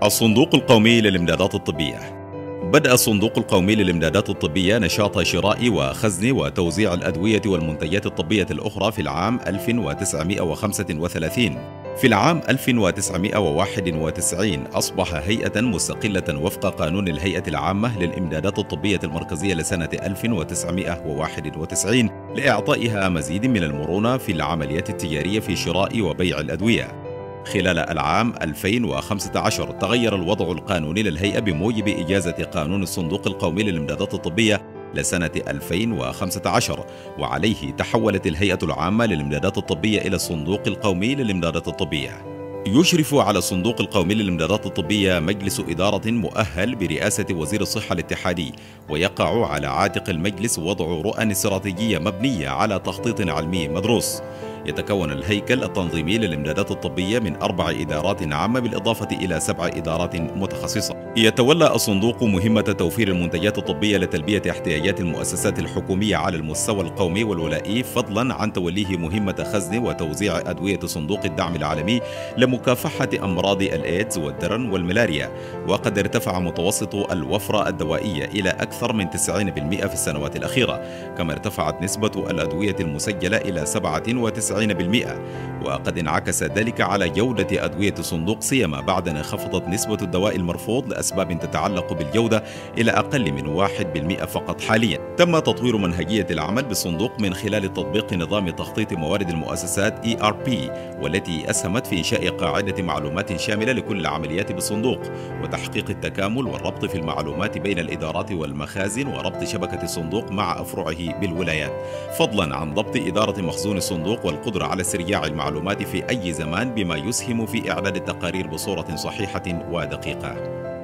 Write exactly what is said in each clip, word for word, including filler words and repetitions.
الصندوق القومي للإمدادات الطبية. بدأ الصندوق القومي للإمدادات الطبية نشاط شراء وخزن وتوزيع الأدوية والمنتجات الطبية الأخرى في العام ألف وتسعمائة وخمسة وثلاثين. في العام ألف وتسعمائة وواحد وتسعين أصبح هيئة مستقلة وفق قانون الهيئة العامة للإمدادات الطبية المركزية لسنة ألف وتسعمائة وواحد وتسعين لإعطائها مزيد من المرونة في العمليات التجارية في شراء وبيع الأدوية. خلال العام ألفين وخمسة عشر تغير الوضع القانوني للهيئة بموجب إجازة قانون الصندوق القومي للإمدادات الطبية لسنة ألفين وخمسة عشر، وعليه تحولت الهيئة العامة للإمدادات الطبية إلى الصندوق القومي للإمدادات الطبية. يشرف على الصندوق القومي للإمدادات الطبية مجلس إدارة مؤهل برئاسة وزير الصحة الاتحادي، ويقع على عاتق المجلس وضع رؤى استراتيجية مبنية على تخطيط علمي مدروس. يتكون الهيكل التنظيمي للإمدادات الطبية من أربع إدارات عامة بالإضافة إلى سبع إدارات متخصصة. يتولى الصندوق مهمة توفير المنتجات الطبية لتلبية احتياجات المؤسسات الحكومية على المستوى القومي والولائي، فضلا عن توليه مهمة خزن وتوزيع أدوية صندوق الدعم العالمي لمكافحة أمراض الإيدز والدرن والملاريا. وقد ارتفع متوسط الوفرة الدوائية إلى أكثر من تسعين بالمئة في السنوات الأخيرة، كما ارتفعت نسبة الأدوية المسجلة إلى سبعة وتسعين بالمئة، وقد انعكس ذلك على جودة أدوية الصندوق، سيما بعد أن انخفضت نسبة الدواء المرفوض لأسباب تتعلق بالجودة إلى أقل من واحد بالمئة فقط حاليا. تم تطوير منهجية العمل بالصندوق من خلال تطبيق نظام تخطيط موارد المؤسسات إي آر بي، والتي أسهمت في إنشاء قاعدة معلومات شاملة لكل العمليات بالصندوق، وتحقيق التكامل والربط في المعلومات بين الإدارات والمخازن، وربط شبكة الصندوق مع أفرعه بالولايات، فضلا عن ضبط إدارة مخزون الصندوق والقدرة على استرجاع المعلومات في أي زمان، بما يسهم في إعداد التقارير بصورة صحيحة ودقيقة.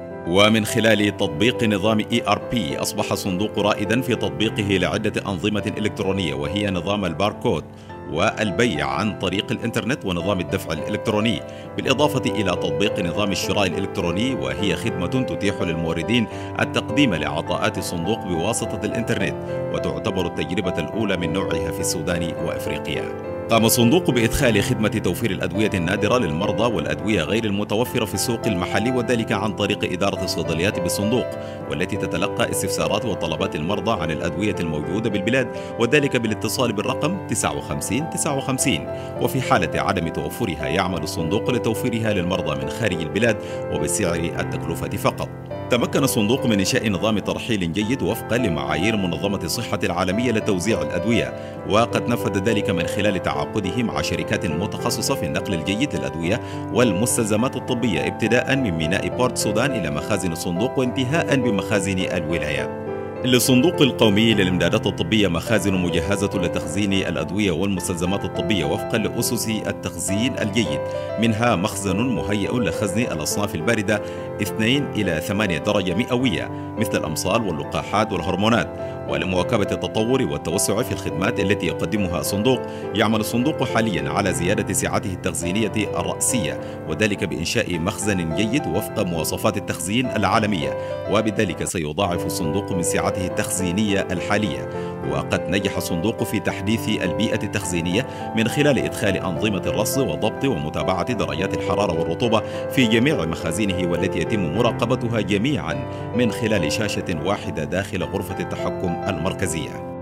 ومن خلال تطبيق نظام إي آر بي أصبح الصندوق رائدا في تطبيقه لعدة أنظمة إلكترونية، وهي نظام الباركود والبيع عن طريق الإنترنت ونظام الدفع الإلكتروني، بالإضافة إلى تطبيق نظام الشراء الإلكتروني، وهي خدمة تتيح للموردين التقديم لعطاءات الصندوق بواسطة الإنترنت، وتعتبر التجربة الأولى من نوعها في السودان وأفريقيا. قام الصندوق بإدخال خدمة توفير الأدوية النادرة للمرضى والأدوية غير المتوفرة في السوق المحلي، وذلك عن طريق إدارة الصيدليات بالصندوق، والتي تتلقى استفسارات وطلبات المرضى عن الأدوية الموجودة بالبلاد، وذلك بالاتصال بالرقم تسعة وخمسين تسعة وخمسين. وفي حالة عدم توفرها يعمل الصندوق لتوفيرها للمرضى من خارج البلاد وبسعر التكلفة فقط. تمكن الصندوق من إنشاء نظام ترحيل جيد وفقا لمعايير منظمة الصحة العالمية لتوزيع الأدوية، وقد نفذ ذلك من خلال تعاقده مع شركات متخصصة في النقل الجيد للأدوية والمستلزمات الطبية، ابتداء من ميناء بورت سودان إلى مخازن الصندوق وانتهاء بمخازن الولايات. للصندوق القومي للإمدادات الطبية مخازن مجهزة لتخزين الأدوية والمستلزمات الطبية وفقا لأسس التخزين الجيد، منها مخزن مهيئ لخزن الأصناف الباردة اثنين إلى ثمانية درجة مئوية مثل الأمصال واللقاحات والهرمونات. ولمواكبة التطور والتوسع في الخدمات التي يقدمها الصندوق، يعمل الصندوق حاليا على زيادة سعته التخزينية الرأسية، وذلك بإنشاء مخزن جيد وفق مواصفات التخزين العالمية، وبذلك سيضاعف الصندوق من سعته التخزينية الحالية. وقد نجح الصندوق في تحديث البيئة التخزينية من خلال إدخال أنظمة الرصد وضبط ومتابعة درجات الحرارة والرطوبة في جميع مخازنه، والتي يتم مراقبتها جميعا من خلال شاشة واحدة داخل غرفة التحكم المركزية.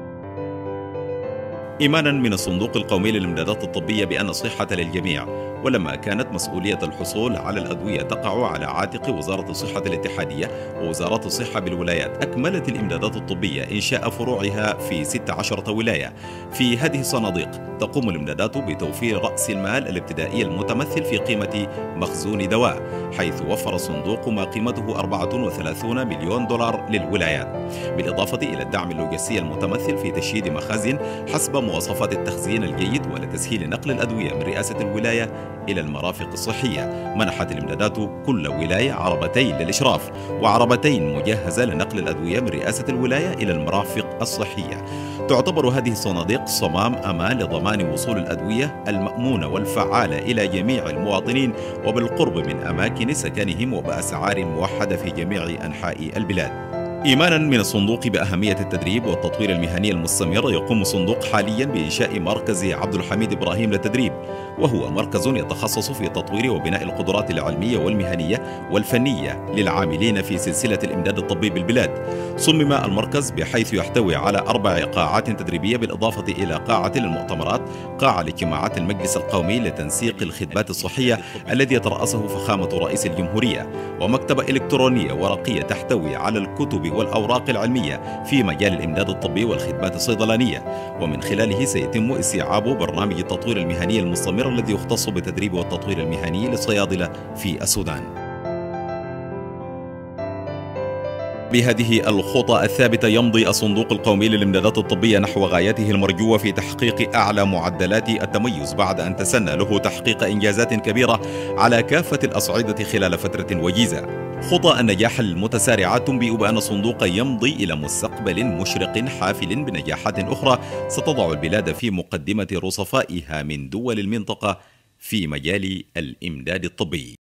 إيمانا من الصندوق القومي للإمدادات الطبية بأن الصحة للجميع، ولما كانت مسؤولية الحصول على الأدوية تقع على عاتق وزارة الصحة الاتحادية ووزارات الصحة بالولايات، أكملت الإمدادات الطبية إنشاء فروعها في ستة عشر ولاية. في هذه الصناديق تقوم الإمدادات بتوفير رأس المال الابتدائي المتمثل في قيمة مخزون دواء، حيث وفر الصندوق ما قيمته أربعة وثلاثين مليون دولار للولايات، بالإضافة إلى الدعم اللوجستي المتمثل في تشييد مخازن حسب مواصفات التخزين الجيد ولتسهيل نقل الأدوية من رئاسة الولاية إلى المرافق الصحية. منحت الإمدادات كل ولاية عربتين للإشراف وعربتين مجهزة لنقل الأدوية من رئاسة الولاية إلى المرافق الصحية. تعتبر هذه الصناديق صمام أمان لضمان وصول الأدوية المأمونة والفعالة إلى جميع المواطنين وبالقرب من أماكن سكنهم وبأسعار موحدة في جميع أنحاء البلاد. إيمانا من الصندوق بأهمية التدريب والتطوير المهني المستمر، يقوم الصندوق حاليا بإنشاء مركز عبد الحميد إبراهيم للتدريب، وهو مركز يتخصص في تطوير وبناء القدرات العلمية والمهنية والفنية للعاملين في سلسلة الإمداد الطبي بالبلاد. صمم المركز بحيث يحتوي على أربع قاعات تدريبية بالإضافة إلى قاعة للمؤتمرات، قاعة لاجتماعات المجلس القومي لتنسيق الخدمات الصحية الذي يترأسه فخامة رئيس الجمهورية، ومكتبة إلكترونية ورقية تحتوي على الكتب والأوراق العلمية في مجال الإمداد الطبي والخدمات الصيدلانية، ومن خلاله سيتم استيعاب برنامج التطوير المهني المستمر الذي يختص بالتدريب والتطوير المهني للصيادلة في السودان. بهذه الخطى الثابتة يمضي الصندوق القومي للإمدادات الطبية نحو غايته المرجوة في تحقيق أعلى معدلات التميز، بعد أن تسنى له تحقيق إنجازات كبيرة على كافة الأصعدة خلال فترة وجيزة. خطى النجاح المتسارعة تنبئ بأن الصندوق يمضي إلى مستقبل مشرق حافل بنجاحات أخرى ستضع البلاد في مقدمة رصفائها من دول المنطقة في مجال الإمداد الطبي.